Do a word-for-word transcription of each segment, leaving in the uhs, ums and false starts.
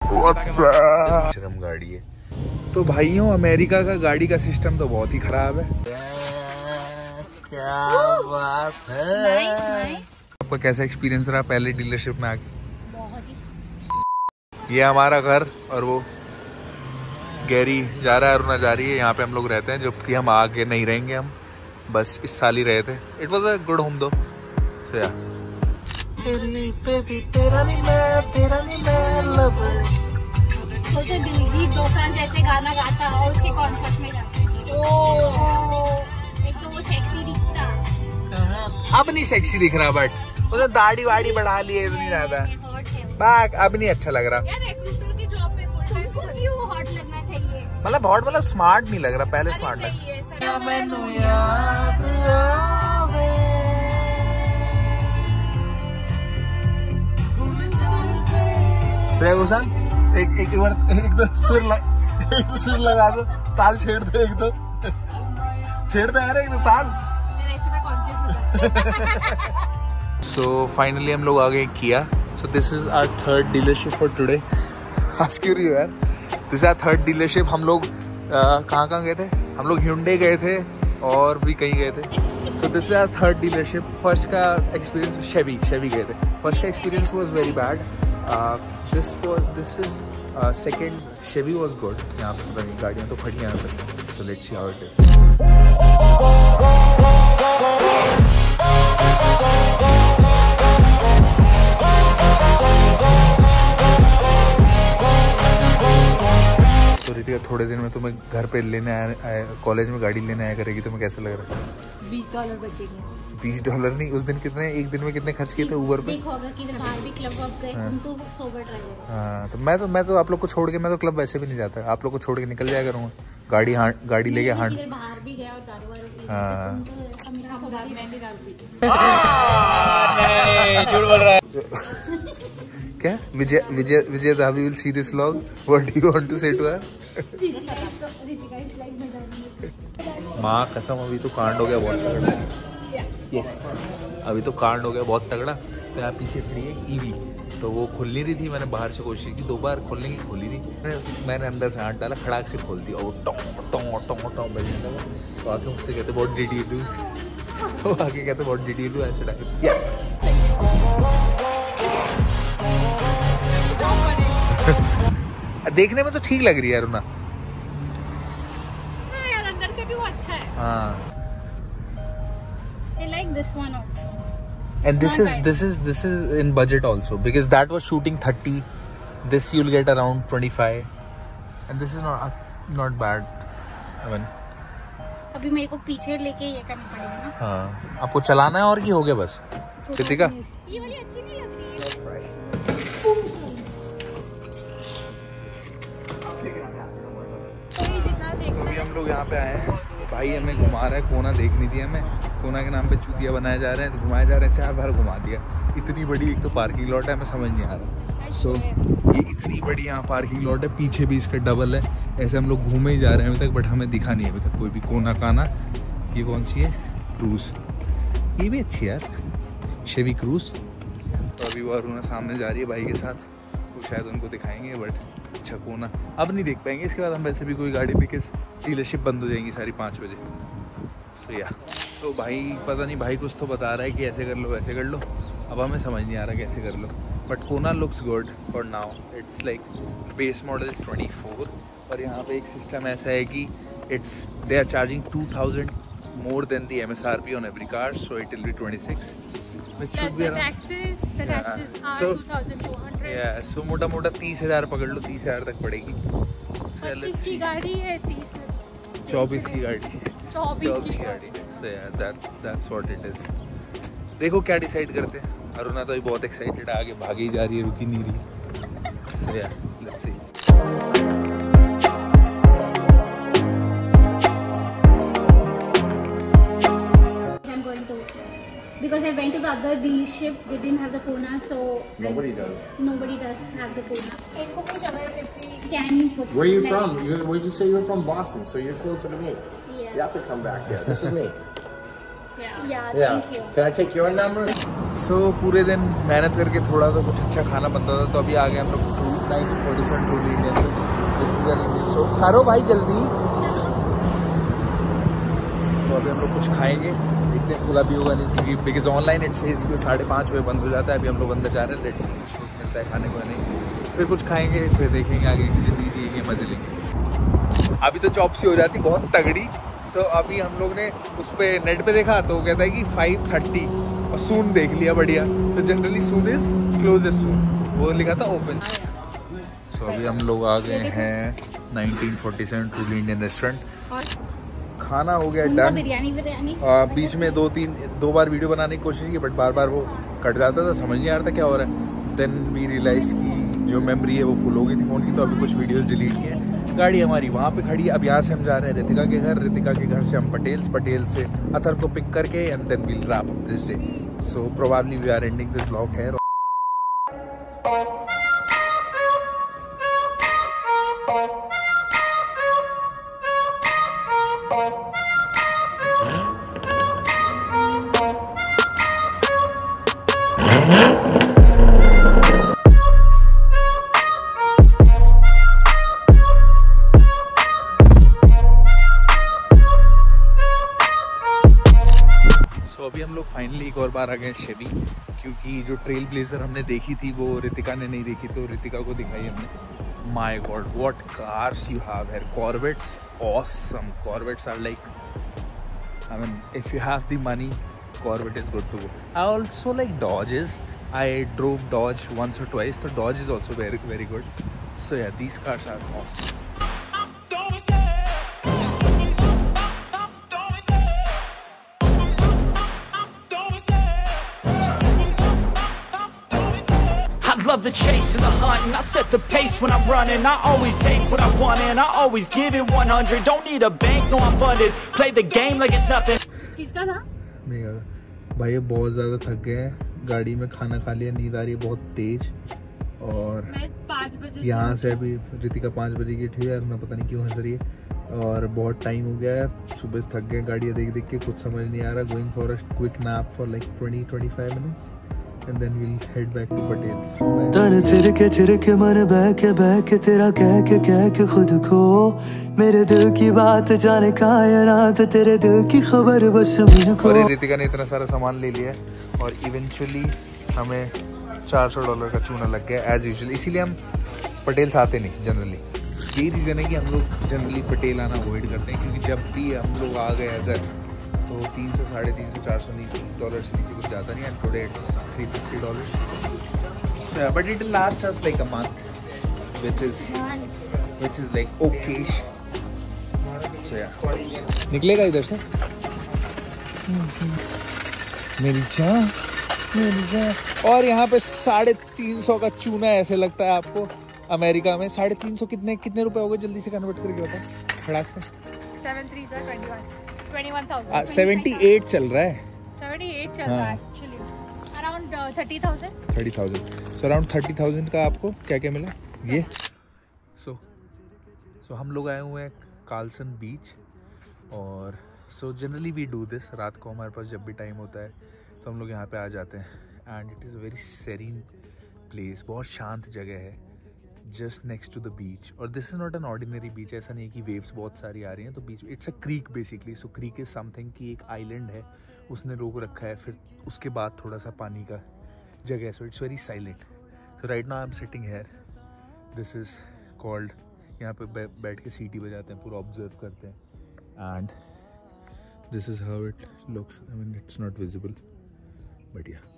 शर्म गाड़ी है। तो भाइयों अमेरिका का गाड़ी का सिस्टम तो बहुत ही खराब है। क्या बात है। आपका कैसा एक्सपीरियंस रहा पहले डीलरशिप में आके? ये हमारा घर और वो गैरी जा रहा है, अरुणा जा रही है। यहाँ पे हम लोग रहते हैं, जबकि हम आगे नहीं रहेंगे, हम बस इस साल ही रहे थे। It was a good home though. So, yeah. सोचो दिलजीत दोसांझ जैसे गाना गाता और उसके कॉन्सर्ट में जाता। एक तो वो सेक्सी दिखता, अब नहीं सेक्सी दिख रहा, बट उसने दाढ़ी वाड़ी बढ़ा ली है इतनी ज्यादा, बाक अब नहीं अच्छा लग रहा। यार रिक्रूटर की जॉब पे तुमको क्यों हॉट लगना चाहिए? मतलब हॉट मतलब स्मार्ट नहीं लग रहा, पहले स्मार्ट लग। श्रेया घोषाल एक एक बार एक दो सुर लग, एक दो सुर लगा दो, ताल छेड़ दो, एक दो छेड़ दो यार, एक दो ताल। सो फाइनली हम लोग आ गए किया। So this is our third dealership for today. आज क्यों रही हो यार? This our third dealership. हम लोग कहाँ कहाँ गए थे? हम लोग ह्यूंडई गए थे और भी कहीं गए थे। So this is our third dealership. First का एक्सपीरियंस शेवी शेवी गए थे। फर्स्ट का experience was very bad. This this is second Chevy was good. यहाँ पे गाड़ियाँ तो खड़ी हैं यहाँ पे। So let's see how it is. तो रितिका थोड़े दिन में तुम्हें घर पे लेने आया, कॉलेज में गाड़ी लेने आया करेगी, तुम्हें कैसा लग रहा है? बीस डॉलर बचेंगे। बीस डॉलर नहीं, उस दिन कितने, एक दिन में कितने खर्च किए थे ऊबर पे? होगा कि बाहर भी क्लब वब गए, तुम तो सोबर ड्राइवर। हाँ तो मैं तो मैं तो आप लोग को छोड़ के, मैं तो क्लब वैसे भी नहीं जाता, आप लोग को छोड़ के निकल जाया करूँगा। गाड़ी हाँ गाड़ी लेके हाँ बाहर भी गया और दारू वारू पी, हाँ झूठ बोल रहा है क्या? विजय Vijay Vijay Davi will see this vlog, what do you want to say to her? माँ कसम अभी तो कांड हो गया बहुत तगड़ा। यस अभी तो कांड हो गया बहुत तगड़ा। तो यहाँ पीछे खड़ी है ईवी, तो वो खुल नहीं रही थी। मैंने बाहर से कोशिश की, दो बार खोलने की, खोली नहीं। मैंने मैंने अंदर से हाथ डाला, खड़ाक से खोल दिया और टोंग टोंग टोंग टोंग बजने लगा। तो आके मुझसे कहते बहुत डिडी लू, तो आके कहते बहुत डिडी लू, ऐसे डाके देखने में तो ठीक लग रही है अरुणा। हाँ यार अंदर से भी वो अच्छा है। हाँ I like this one also. And this is this is this is in budget also, because that was shooting thirty. This you'll get around twenty-five, and this is not not bad. I mean, अभी मेरे को पीछे लेके ये करना पड़ेगा ना। हाँ आपको चलाना है और की हो गया बस। रितिका ये वाली अच्छी नहीं लग रही है। तो अभी हम लोग यहाँ पे आए हैं, भाई हमें घुमा रहा है, कोना देखनी थी हमें। कोना के नाम पे चूतिया बनाए जा रहे हैं, तो घुमाए जा रहे हैं, चार बार घुमा दिया। इतनी बड़ी एक तो पार्किंग लॉट है, हमें समझ नहीं आ रहा। सो so, ये इतनी बड़ी यहाँ पार्किंग लॉट है, पीछे भी इसका डबल है। ऐसे हम लोग घूमे ही जा रहे हैं अभी तक, बट हमें दिखा नहीं है अभी तक कोई भी कोना काना। ये कौन सी है? क्रूज, ये भी अच्छी है यार, शेवी क्रूज। तो अभी वो अरुणा सामने जा रही है भाई के साथ, तो शायद उनको दिखाएंगे, बट अच्छा कोना अब नहीं देख पाएंगे। इसके बाद हम वैसे भी कोई गाड़ी, बिकॉज डीलरशिप बंद हो जाएंगी सारी पाँच बजे। सो या तो भाई पता नहीं, भाई कुछ तो बता रहा है कि ऐसे कर लो वैसे कर लो, अब हमें समझ नहीं आ रहा कैसे कर लो। But Kona looks good for now. It's like base model is twenty four, और यहाँ पे एक सिस्टम ऐसा है कि it's they are charging two thousand more than the M S R P on every car, so it will be twenty six, which should be around, taxes, the taxes yeah. are so, two thousand two hundred. Yeah, so मोटा मोटा तीस हजार पकड़ लो, तीस हजार तक पड़ेगी। पच्चीस की गाड़ी है, तीस चौबीस की गाड़ी है, चौबीस की गाड़ी है। So yeah, that that's what it is. देखो क्या डिसाइड करते हैं। अरुणा तो बहुत एक्साइटेड, आगे भागी ही जा रही है, रुकी नहीं रही। So yeah, let's see. Because I went to the other dealership, they didn't have the Kona, so nobody does. Nobody does have the Kona. इनको कुछ अगर if we can you put. Where are you from? You, where did you say you're from? Boston, so you're closer to me. Yeah. You have to come back here. This is me. Yeah. Yeah. Yeah. Thank you. Can I take your number? So पूरे दिन मेहनत करके थोड़ा तो कुछ अच्छा खाना बनता था, तो अभी आ गए हम लोग nineteen forty seven truly Indian. This is an English show. करो भाई जल्दी। तो अभी हम लोग कुछ खाएंगे, देखते हैं खुला भी होगा नहीं, क्योंकि बिकॉज ऑनलाइन इट सेज कि साढ़े पाँच बजे बंद हो जाता है। अभी हम लोग अंदर जा रहे हैं, लेट्स सी कुछ कुछ मिलता है खाने को नहीं, फिर कुछ खाएंगे, फिर देखेंगे आगे की जिंदगी जिएंगे, मजे लेंगे। अभी तो चॉपसी हो जाती बहुत तगड़ी, तो अभी हम लोग ने उस पर नेट पे देखा तो वो कहता है कि फाइव थर्टी और सून देख लिया बढ़िया। तो generally soon is closest soon, वो लिखा था ओपन। सो so, अभी हम लोग आ गए हैं nineteen forty seven truly Indian restaurant. खाना हो गया डन। बिरयानी बिरयानी बीच में दो तीन दो बार वीडियो बनाने की कोशिश की, बट बार बार वो कट जाता था, समझ नहीं आ रहा था क्या हो रहा है। देन वी रियलाइज की जो मेमोरी है वो फुल हो गई थी फ़ोन की, तो अभी कुछ वीडियोस डिलीट की हैं। गाड़ी हमारी वहाँ पे खड़ी है। अब यहाँ से हम जा रहे हैं रितिका के घर, रितिका के घर से हम पटेल्स, पटेल से अथर को पिक करके and then we'll wrap up this day. So probably we are ending this vlog here. अभी हम लोग फाइनली एक और बार आ गए शेवी, क्योंकि जो ट्रेल ब्लेजर हमने देखी थी वो रितिका ने नहीं देखी, तो रितिका को दिखाई हमने। My god what cars you have here. Corvettes awesome. Corvettes are like, I mean if you have the money, Corvette is good to go. I also like Dodges. I drove Dodge once or twice, तो Dodge is also very very good. So yeah these cars are awesome. Love the chase and the hunt, and I set the pace when I'm running. I always take what I want and I always give it one hundred. Don't need a bank, no I'm funded. Play the game like it's nothing. किसका था? मेरा भाई ये बहुत ज़्यादा थक गए हैं, गाड़ी में खाना खा लिया, नींद आ रही है बहुत तेज। और मैं पाँच बजे यहाँ से अभी रितिका पाँच बजे की उठी है, मैं पता नहीं क्यों हंस रही है। और बहुत टाइम हो गया है, सुबह से थक गए गाड़ियाँ देख देख के, कुछ समझ नहीं आ रहा। Going for a quick nap for like twenty twenty five minutes and then we'll head back to Patel's. तन थिरके थिरके मन बहके बहके तेरा कह के कह के खुद को, मेरे दिल की बात जाने कायनात, तेरे दिल की खबर बस मुझको। और रितिका ने इतना सारा सामान ले लिया है और इवेंचुअली हमें चार सौ डॉलर का चूना लग गया एज यूजुअल। इसीलिए हम पटेल्स आते नहीं जनरली। यही रीज़न है कि हम लोग जनरली पटेल आना अवॉइड करते हैं, क्योंकि जब भी हम लोग आ गए अगर तो तीन सौ साढ़े तीन सौ चार सौ नीचे डॉलर से नीचे कुछ जाता नहीं। And today it's three fifty dollar, but it last us like a month, which is which is like okayish. So yeah निकलेगा इधर से मेरी जान, मेरी जान। और यहाँ पे साढ़े तीन सौ का चूना ऐसे लगता है आपको अमेरिका में। साढ़े तीन सौ कितने कितने रुपए हो गए, जल्दी से कन्वर्ट करके बता खड़ा से। सेवन थ्री जा twenty one twenty one thousand seventy eight चल रहा है। सेवेंटी एट चल रहा है actually, around thirty thousand thirty thousand so around thirty thousand का आपको क्या क्या मिला ये। सो सो हम लोग आए हुए हैं कार्लसन बीच, और so generally we do this. रात को हमारे पास जब भी टाइम होता है तो हम लोग यहाँ पे आ जाते हैं। And it is a very serene place, बहुत शांत जगह है, just next to the beach. और this is not an ordinary beach, ऐसा नहीं है कि वेव्स बहुत सारी आ रही हैं तो beach, it's a creek basically. So creek is something कि एक आइलैंड है, उसने रोक रखा है, फिर उसके बाद थोड़ा सा पानी का जगह। So it's very silent. So right now I am sitting here, this is called, यहाँ पे बै, बैठ के सीटी बजाते हैं, पूरा ऑब्जर्व करते हैं। And this is how it looks. I mean it's not visible but yeah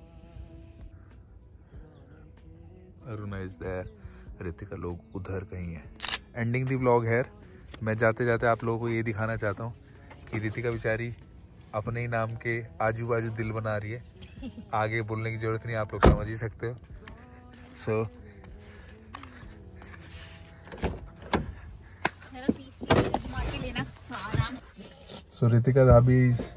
Aruna is there, Ritika लोग उधर कहीं है। एंडिंग दी व्लॉग है। मैं जाते जाते आप लोगों को ये दिखाना चाहता हूँ कि रितिका बेचारी अपने ही नाम के आजू बाजू दिल बना रही है। आगे बोलने की जरूरत नहीं, आप लोग समझ ही सकते हो। सो सो रितिका भाभी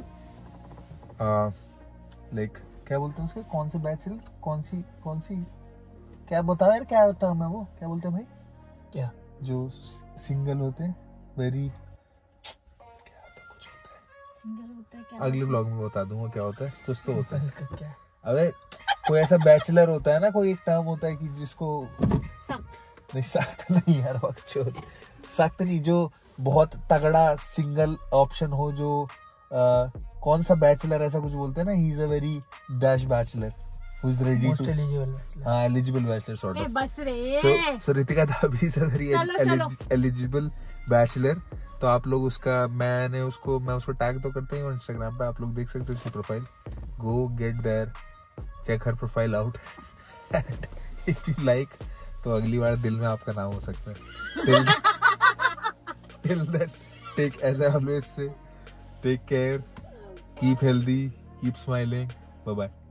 लाइक क्या बोलते हैं उसके, कौन से बैचलर, कौन सी कौन सी क्या बताओ यार, क्या टर्म है वो, क्या बोलते हैं भाई, क्या जो सिंगल होते हैं, वेरी क्या होता है, कुछ होता है सिंगल होता है, क्या अगले ब्लॉग में बता दूंगा क्या होता है, कुछ तो होता है क्या। अबे कोई ऐसा बैचलर होता है ना, कोई एक टर्म होता है कि जिसको नहीं सख्त नहीं यार, बकचोद सख्त नहीं, जो बहुत तगड़ा सिंगल ऑप्शन हो, जो आ, कौन सा बैचलर ऐसा कुछ बोलते हैं ना, he is a very dash bachelor who is ready to हां एलिजिबल बैचलर सॉर्ट ऑफ। बस रे so so Ritika Dabi is a very eligible bachelor. तो आप लोग उसका, मैंने उसको मैं उसको टैग तो करते ही हूँ इंस्टाग्राम पे, आप लोग देख सकते हो उसकी profile, go get there, check her profile out, if you like तो अगली बार दिल में आपका नाम हो सकता है। Till then take as I always say, take care, keep healthy, keep smiling, bye bye.